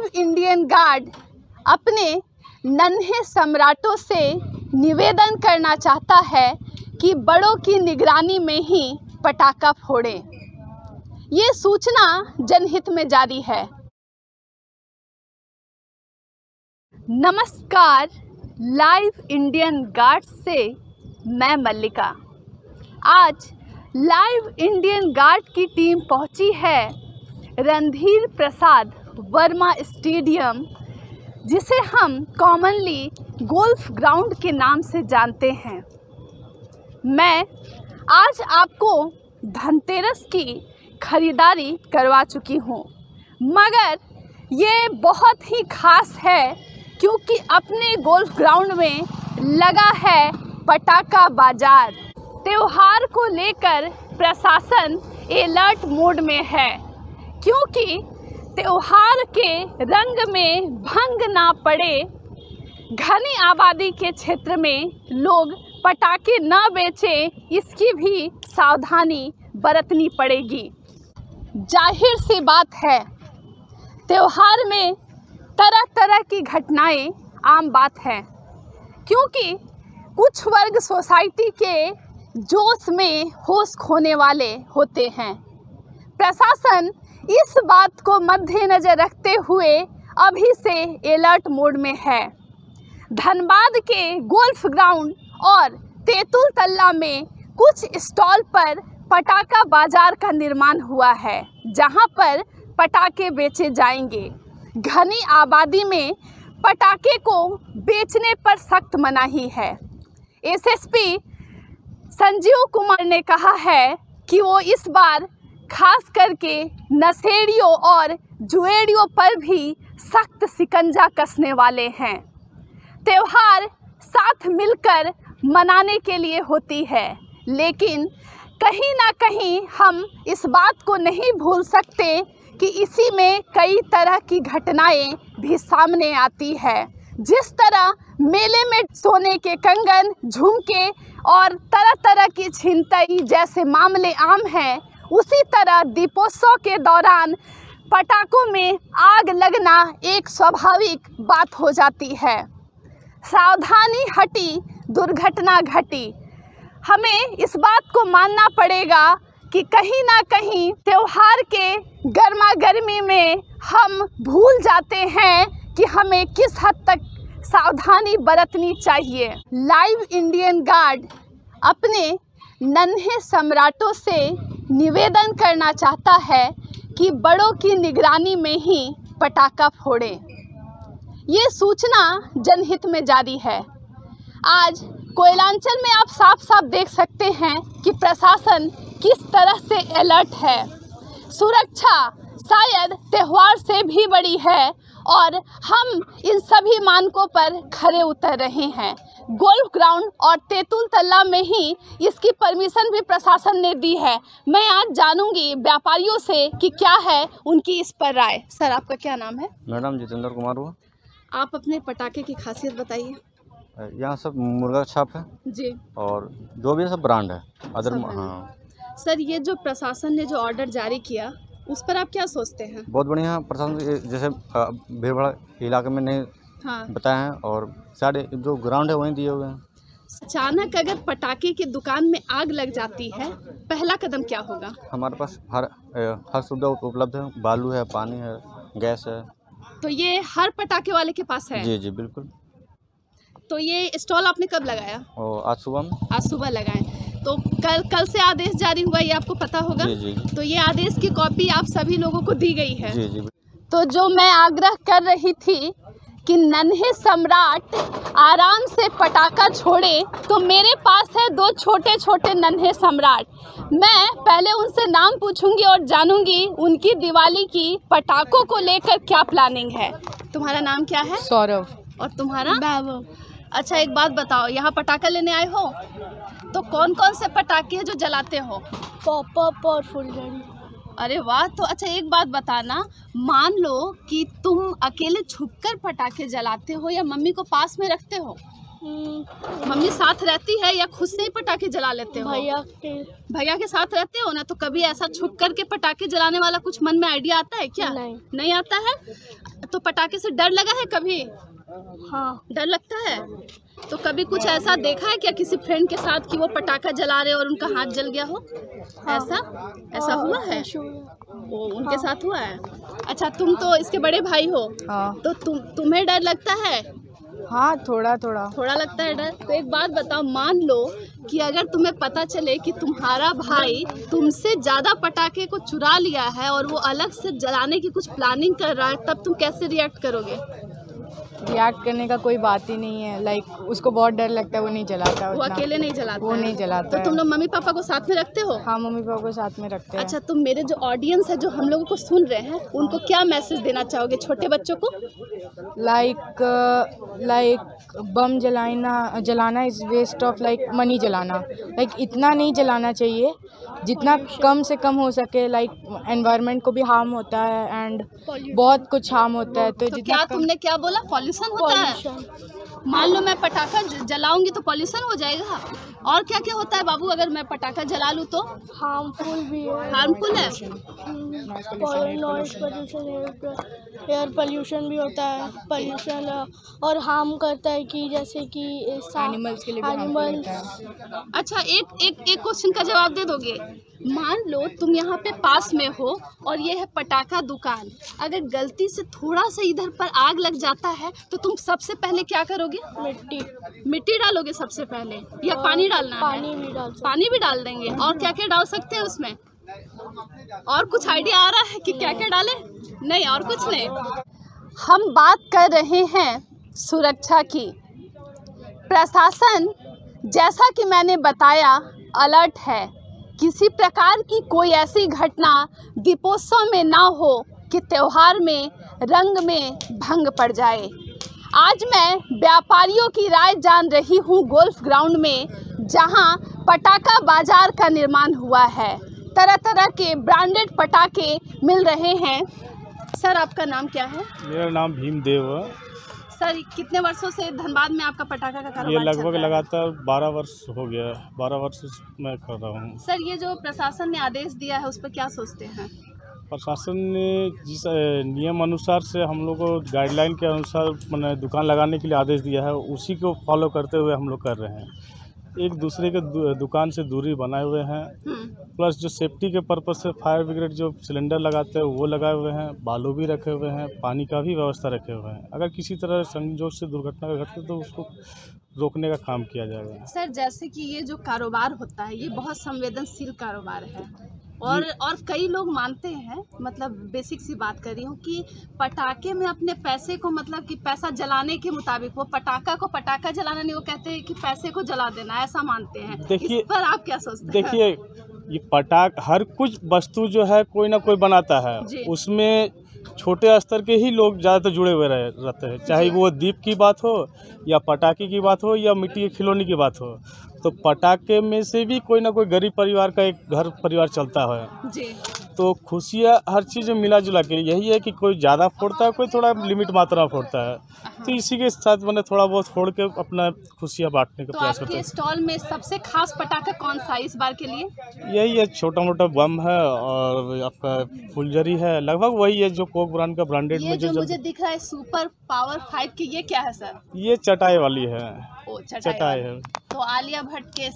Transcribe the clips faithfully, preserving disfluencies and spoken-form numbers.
Indian guard अपने नन्हे सम्राटों से निवेदन करना चाहता है कि बड़ों की निगरानी में ही पटाखा फोड़ें। ये सूचना जनहित में जारी है। नमस्कार, लाइव इंडियन गार्ड से मैं मल्लिका। आज लाइव इंडियन गार्ड की टीम पहुंची है रणधीर प्रसाद वर्मा स्टेडियम, जिसे हम कॉमनली गोल्फ ग्राउंड के नाम से जानते हैं। मैं आज आपको धनतेरस की खरीदारी करवा चुकी हूँ, मगर ये बहुत ही खास है क्योंकि अपने गोल्फ ग्राउंड में लगा है पटाखा बाजार। त्योहार को लेकर प्रशासन अलर्ट मोड में है क्योंकि त्योहार के रंग में भंग ना पड़े, घनी आबादी के क्षेत्र में लोग पटाखे न बेचें, इसकी भी सावधानी बरतनी पड़ेगी। जाहिर सी बात है, त्योहार में तरह तरह की घटनाएं आम बात है क्योंकि कुछ वर्ग सोसाइटी के जोश में होश खोने वाले होते हैं। प्रशासन इस बात को मद्देनजर रखते हुए अभी से अलर्ट मोड में है। धनबाद के गोल्फ ग्राउंड और तेतुल तल्ला में कुछ स्टॉल पर पटाखा बाजार का निर्माण हुआ है, जहां पर पटाखे बेचे जाएंगे। घनी आबादी में पटाखे को बेचने पर सख्त मनाही है। एसएसपी संजीव कुमार ने कहा है कि वो इस बार खास करके नशेड़ियों और जुएड़ियों पर भी सख्त शिकंजा कसने वाले हैं। त्योहार साथ मिलकर मनाने के लिए होती है, लेकिन कहीं ना कहीं हम इस बात को नहीं भूल सकते कि इसी में कई तरह की घटनाएं भी सामने आती है। जिस तरह मेले में सोने के कंगन, झुमके और तरह तरह की छिनतई जैसे मामले आम हैं, उसी तरह दीपोत्सव के दौरान पटाखों में आग लगना एक स्वाभाविक बात हो जाती है। सावधानी हटी, दुर्घटना घटी। हमें इस बात को मानना पड़ेगा कि कहीं ना कहीं त्योहार के गर्मा गर्मी में हम भूल जाते हैं कि हमें किस हद तक सावधानी बरतनी चाहिए। लाइव इंडियन गार्ड अपने नन्हे सम्राटों से निवेदन करना चाहता है कि बड़ों की निगरानी में ही पटाखा फोड़ें। ये सूचना जनहित में जारी है। आज कोयलांचल में आप साफ साफ देख सकते हैं कि प्रशासन किस तरह से अलर्ट है। सुरक्षा शायद त्यौहार से भी बड़ी है और हम इन सभी मानकों पर खरे उतर रहे हैं। गोल्फ ग्राउंड और तेतुल तल्ला में ही इसकी परमिशन भी प्रशासन ने दी है। मैं आज जानूंगी व्यापारियों से कि क्या है उनकी इस पर राय। सर, आपका क्या नाम है? मैडम जितेंद्र कुमार हुआ। आप अपने पटाखे की खासियत बताइए। यहाँ सब मुर्गा छाप है जी, और जो भी सब ब्रांड है अदर। हाँ सर, ये जो प्रशासन ने जो ऑर्डर जारी किया उस पर आप क्या सोचते हैं? बहुत बढ़िया प्रशासन, जैसे भीड़ भाड़ इलाके में नहीं हाँ बताए हैं और सारे जो ग्राउंड है वहीं दिए हुए हैं। अचानक अगर पटाखे की दुकान में आग लग जाती है, पहला कदम क्या होगा? हमारे पास हर हर सुविधा उपलब्ध है, बालू है, पानी है, गैस है। तो ये हर पटाखे वाले के पास है? जी जी बिल्कुल। तो ये स्टॉल आपने कब लगाया? और आज सुबह में। आज सुबह लगाए। तो कल कल से आदेश जारी हुआ, ये आपको पता होगा? जी जी। तो ये आदेश की कॉपी आप सभी लोगों को दी गई है? जी जी। तो जो मैं आग्रह कर रही थी कि नन्हे सम्राट आराम से पटाखा छोड़े, तो मेरे पास है दो छोटे छोटे नन्हे सम्राट। मैं पहले उनसे नाम पूछूंगी और जानूंगी उनकी दिवाली की पटाखों को लेकर क्या प्लानिंग है। तुम्हारा नाम क्या है? सौरभ। और तुम्हारा? वैभव। अच्छा, एक बात बताओ, यहाँ पटाखा लेने आए हो तो कौन कौन से पटाखे हैं जो जलाते हो? पॉपअप और फुलझड़ी। अरे वाह। तो अच्छा, एक बात बताना, मान लो कि तुम अकेले छुपकर पटाखे जलाते हो या मम्मी को पास में रखते हो? मम्मी साथ रहती है या खुद से ही पटाखे जला लेते हो? भैया के भैया के साथ रहते हो ना, तो कभी ऐसा छुप कर के पटाखे जलाने वाला कुछ मन में आइडिया आता है क्या? नहीं। नहीं आता है? तो पटाखे से डर लगा है कभी? हाँ। डर लगता है? तो कभी कुछ ऐसा देखा है क्या किसी फ्रेंड के साथ कि वो पटाखा जला रहे और उनका हाथ जल गया हो? हाँ। ऐसा ऐसा हाँ, हुआ है? ऐसा हुआ। वो उनके हाँ। साथ हुआ है? अच्छा, तुम तो इसके बड़े भाई हो, हाँ तो तुम तुम्हें डर लगता है? हाँ थोड़ा थोड़ा थोड़ा लगता है डर। तो एक बात बताओ, मान लो कि अगर तुम्हें पता चले कि तुम्हारा भाई तुमसे ज़्यादा पटाखे को चुरा लिया है और वो अलग से जलाने की कुछ प्लानिंग कर रहा है, तब तुम कैसे रिएक्ट करोगे? रिएक्ट करने का कोई बात ही नहीं है। लाइक उसको बहुत डर लगता है, वो नहीं जलाता वो उतना। अकेले नहीं जलाता वो है? नहीं जलाता तो है। तुम लोग मम्मी पापा को साथ में रखते हो? हाँ मम्मी पापा को साथ में रखते हैं। अच्छा, तुम मेरे जो ऑडियंस है जो हम लोगों को सुन रहे हैं उनको क्या मैसेज देना चाहोगे, छोटे बच्चों को? लाइक लाइक बम जलाना जलाना is waste of like money जलाना। लाइक इतना नहीं जलाना चाहिए, जितना कम से कम हो सके। लाइक एनवायरनमेंट को भी हार्म होता है एंड बहुत कुछ हार्म होता है। तो तो जितना क्या कम- तुमने क्या बोला, पॉल्यूशन होता है? पॉल्यूशन। मान लो मैं पटाखा ज- जलाऊंगी तो पॉल्यूशन हो जाएगा। और क्या क्या होता है बाबू अगर मैं पटाखा जला लूँ तो? हार्मफुल भी है। हार्मफुल है? नॉइज पोल्यूशन, एयर पोल्यूशन भी होता है। पोल्यूशन और हार्म करता है कि जैसे कि एनिमल्स के लिए भी harmful एनिमल्स। होता है। अच्छा, एक एक एक क्वेश्चन का जवाब दे दोगे? मान लो तुम यहाँ पे पास में हो और ये है पटाखा दुकान, अगर गलती से थोड़ा सा इधर पर आग लग जाता है तो तुम सबसे पहले क्या करोगे? मिट्टी मिट्टी डालोगे सबसे पहले या पानी डालना है? पानी भी डाल सकते। पानी भी डाल देंगे। और क्या क्या डाल सकते हैं उसमें? और कुछ आइडिया आ रहा है कि क्या क्या डालें? नहीं, और कुछ नहीं। हम बात कर रहे हैं सुरक्षा की। प्रशासन, जैसा कि मैंने बताया, अलर्ट है। किसी प्रकार की कोई ऐसी घटना दीपोत्सव में ना हो कि त्योहार में रंग में भंग पड़ जाए। आज मैं व्यापारियों की राय जान रही हूँ गोल्फ ग्राउंड में, जहाँ पटाखा बाजार का निर्माण हुआ है। तरह तरह के ब्रांडेड पटाखे मिल रहे हैं। सर, आपका नाम क्या है? मेरा नाम भीमदेव है। सर, कितने वर्षों से धनबाद में आपका पटाखा का कारोबार ये चल लगभग रहा है? लगातार बारह वर्ष हो गया है। बारह वर्ष से मैं कर रहा हूँ। सर, ये जो प्रशासन ने आदेश दिया है उस पर क्या सोचते हैं? प्रशासन ने जिस अ, नियम अनुसार से हम लोग को गाइडलाइन के अनुसार मैंने दुकान लगाने के लिए आदेश दिया है, उसी को फॉलो करते हुए हम लोग कर रहे हैं। एक दूसरे के दु, दुकान से दूरी बनाए हुए हैं, प्लस जो सेफ्टी के पर्पज से फायर ब्रिगेड जो सिलेंडर लगाते हैं वो लगाए हुए हैं, बालू भी रखे हुए हैं, पानी का भी व्यवस्था रखे हुए हैं। अगर किसी तरह संजोग से दुर्घटना घटती तो उसको रोकने का काम किया जाएगा। सर, जैसे कि ये जो कारोबार होता है ये बहुत संवेदनशील कारोबार है और और कई लोग मानते हैं, मतलब बेसिक सी बात कर रही हूँ, कि पटाखे में अपने पैसे को, मतलब कि पैसा जलाने के मुताबिक, वो पटाखा को पटाखा जलाना नहीं, वो कहते हैं कि पैसे को जला देना, ऐसा मानते हैं। देखिए- इस पर आप क्या सोचते हैं? देखिए, ये पटाख हर कुछ वस्तु जो है कोई ना कोई बनाता है, जी। उसमें छोटे स्तर के ही लोग ज़्यादातर जुड़े हुए रह, रहते हैं। चाहे वो दीप की बात हो या पटाखे की बात हो या मिट्टी के खिलौने की बात हो, तो पटाखे में से भी कोई ना कोई गरीब परिवार का एक घर परिवार चलता है। जी। तो खुशियाँ हर चीज़ में मिला जुला के यही है कि कोई ज़्यादा फोड़ता है, कोई थोड़ा लिमिट मात्रा में फोड़ता है। तो इसी के साथ मैंने थोड़ा बहुत फोड़ के अपना खुशियाँ बांटने का तो प्रयास करता आपके स्टॉल में सबसे खास पटाखा कौन सा है इस बार के लिए? हूँ। यही है, छोटा मोटा बम है और आपका फुलझड़ी है, लगभग वही है जो कोक ब्रांड का ब्रांडेड ये में जो जो मुझे दिख रहा है सुपर पावर फाइव की, ये क्या है सर? ये चटाई वाली है। ओ, चटाई चटाई वाली। है। तो आलिया भट्ट के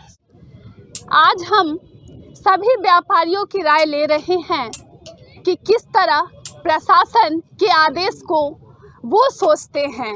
साथ आज हम सभी व्यापारियों की राय ले रहे हैं कि किस तरह प्रशासन के आदेश को वो सोचते हैं।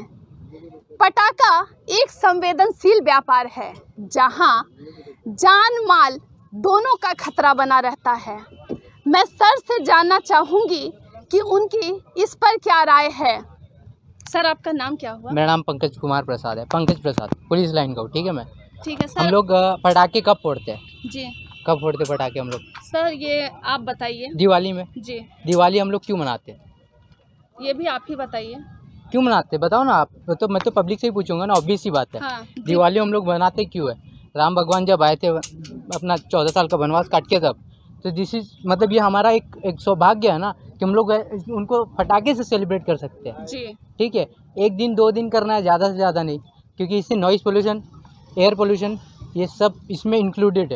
पटाखा एक संवेदनशील व्यापार है जहां जान माल दोनों का खतरा बना रहता है। मैं सर से जानना चाहूँगी कि उनकी इस पर क्या राय है। सर, आपका नाम क्या हुआ? मेरा नाम पंकज कुमार प्रसाद है। पंकज प्रसाद, पुलिस लाइन का हूँ। ठीक है, मैं ठीक है सर। हम लोग अ, पटाखे कब फोड़ते हैं? जी कब फोड़ते पटाखे हम लोग? सर, ये आप बताइए। दिवाली में। जी, दिवाली हम लोग क्यों मनाते हैं? ये भी आप ही बताइए। क्यों मनाते हैं बताओ ना आप। तो मैं तो पब्लिक से ही पूछूंगा ना, ऑब्वियस सी बात है। हाँ, जी। दिवाली हम लोग मनाते क्यों है? राम भगवान जब आए थे अपना चौदह साल का वनवास काट के, तब तो दिस इज मतलब ये हमारा एक एक सौभाग्य है ना कि हम लोग उनको पटाखे से सेलिब्रेट कर सकते हैं। जी। ठीक है, एक दिन दो दिन करना है, ज़्यादा से ज़्यादा नहीं, क्योंकि इससे नॉइज़ पोल्यूशन, एयर पोल्यूशन, ये सब इसमें इंक्लूडेड है।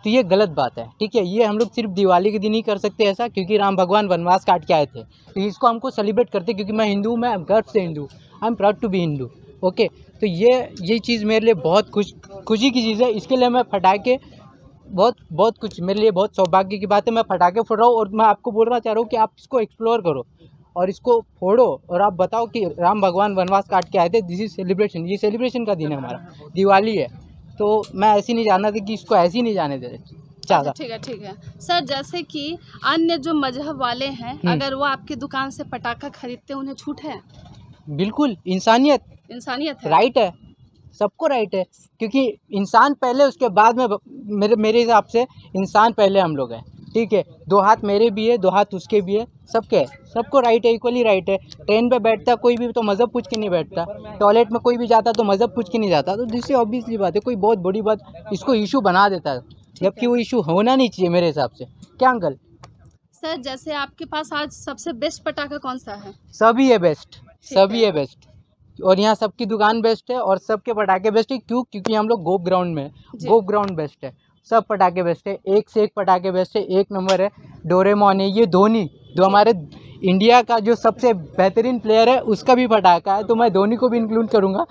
तो ये गलत बात है, ठीक है। ये हम लोग सिर्फ दिवाली के दिन ही कर सकते हैं ऐसा, क्योंकि राम भगवान वनवास काट के आए थे, तो इसको हमको सेलिब्रेट करते, क्योंकि मैं हिंदू हूँ, मैं गर्व से Hindu, I am proud to be Hindu, okay. तो ये ये चीज़ मेरे लिए बहुत खुश खुशी की चीज़ है। इसके लिए मैं पटाखे बहुत बहुत कुछ, मेरे लिए बहुत सौभाग्य की बात है। मैं पटाखे फोड़ रहा हूँ और मैं आपको बोलना चाह रहा हूँ कि आप इसको एक्सप्लोर करो और इसको फोड़ो और आप बताओ कि राम भगवान वनवास काट के आए थे। दिस इज़ सेलिब्रेशन, ये सेलिब्रेशन का दिन है हमारा, दिवाली है। तो मैं ऐसे नहीं जानना था कि इसको ऐसे ही नहीं जाने दे रहे ज़्यादा। ठीक है ठीक है सर, जैसे कि अन्य जो मजहब वाले हैं, अगर वो आपकी दुकान से पटाखा खरीदते उन्हें छूट है? बिल्कुल, इंसानियत इंसानियत है, राइट है, सबको राइट है, क्योंकि इंसान पहले उसके बाद में, मेरे मेरे हिसाब से इंसान पहले हम लोग हैं, ठीक है। दो हाथ मेरे भी है, दो हाथ उसके भी है, सबके है, सबको राइट है, इक्वली राइट है। ट्रेन पे बैठता कोई भी तो मज़हब पूछ के नहीं बैठता, टॉयलेट में कोई भी जाता तो मज़हब पूछ के नहीं जाता। तो जिससे ऑब्वियसली बात है, कोई बहुत बड़ी बात इसको इशू बना देता है, जबकि वो इशू होना नहीं चाहिए मेरे हिसाब से। क्या अंकल? सर जैसे आपके पास आज सबसे बेस्ट पटाखा कौन सा है? सभी है बेस्ट, सभी है बेस्ट, और यहाँ सबकी दुकान बेस्ट है और सबके पटाखे बेस्ट है। क्यों? क्योंकि हम लोग गोप ग्राउंड में, गोप ग्राउंड बेस्ट है, सब पटाखे बेस्ट है, एक से एक पटाखे बेस्ट है, एक नंबर है। डोरेमोन है, ये धोनी जो हमारे इंडिया का जो सबसे बेहतरीन प्लेयर है, उसका भी पटाखा है, तो मैं धोनी को भी इंक्लूड करूँगा।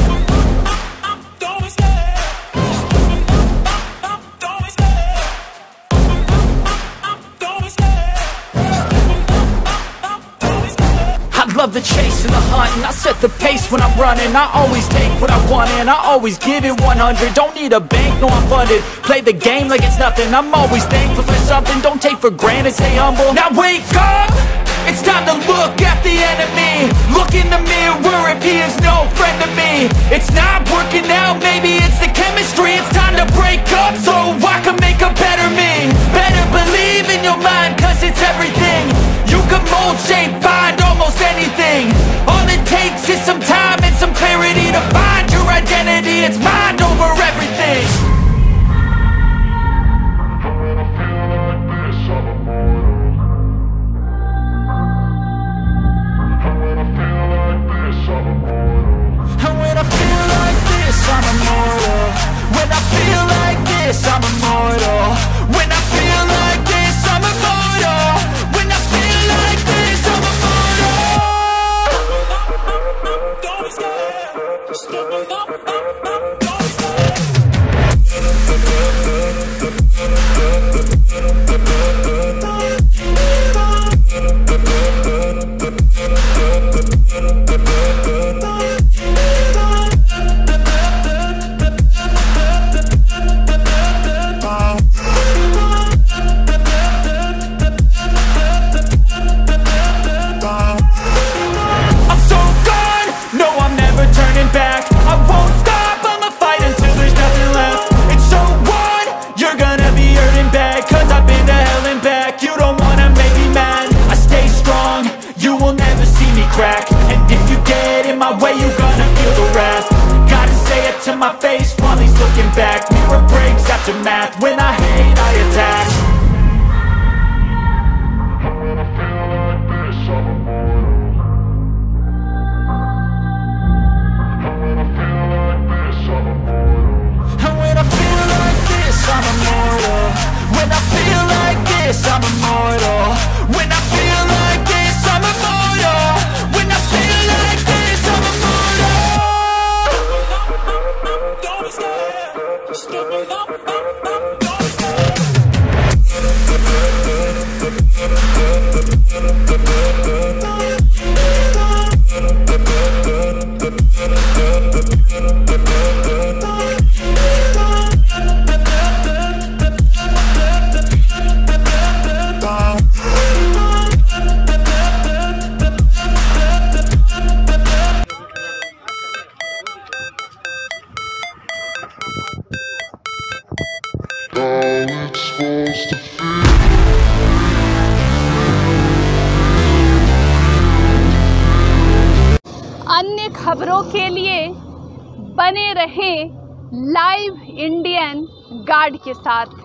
Love the chase and the hunt, and I set the pace when I'm running. I always take what I want and I always give it one hundred. Don't need a bank, no I'm funded. Play the game like it's nothing. I'm always thankful for something. Don't take for granted, stay humble. Now wake up, it's time to look at the enemy. Look in the mirror if he is no friend to me. It's not working out, maybe it's the chemistry. It's time to break up so I can make a better me. Better believe in your mind, cause it's everything. You can mold, shape, find almost anything. All it takes is some time and some clarity to find your identity. It's mind over everything. And when I feel like this, I'm immortal. When I feel like this, I'm immortal. When I feel like this, I'm immortal. When I feel like this, I'm immortal. Don't be scared. Just step it up, up, up. Don't be scared. Crack. And if you get in my way, you're gonna feel the wrath. Gotta say it to my face while he's looking back. Mirror breaks after math. When I hate, I attack. And when I feel like this, I'm immortal. And when I feel like this, I'm immortal. And when I feel like this, I'm immortal. When I feel like this, I'm immortal. When I feel like this, I'm immortal. When I feel like this, I'm immortal. Don't be scared. Just step it up, up, up. Don't be scared. अन्य खबरों के लिए बने रहें live Indian guard के साथ।